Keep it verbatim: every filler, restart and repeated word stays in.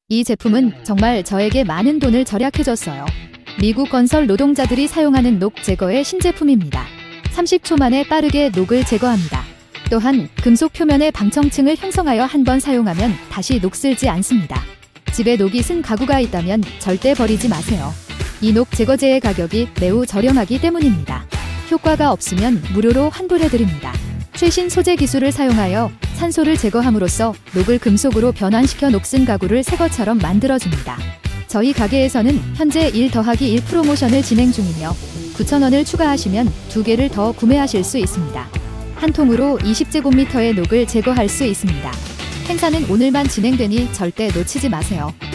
이 제품은 정말 저에게 많은 돈을 절약해줬어요. 미국 건설 노동자들이 사용하는 녹 제거의 신제품입니다. 삼십 초 만에 빠르게 녹을 제거합니다. 또한 금속 표면의 방청층을 형성하여 한 번 사용하면 다시 녹슬지 않습니다. 집에 녹이 쓴 가구가 있다면 절대 버리지 마세요. 이 녹 제거제의 가격이 매우 저렴하기 때문입니다. 효과가 없으면 무료로 환불해드립니다. 최신 소재 기술을 사용하여 산소를 제거함으로써 녹을 금속으로 변환시켜 녹슨 가구를 새 것처럼 만들어줍니다. 저희 가게에서는 현재 일 더하기 일 프로모션을 진행 중이며 구천 원을 추가하시면 두 개를 더 구매하실 수 있습니다. 한 통으로 이십 제곱미터의 녹을 제거할 수 있습니다. 행사는 오늘만 진행되니 절대 놓치지 마세요.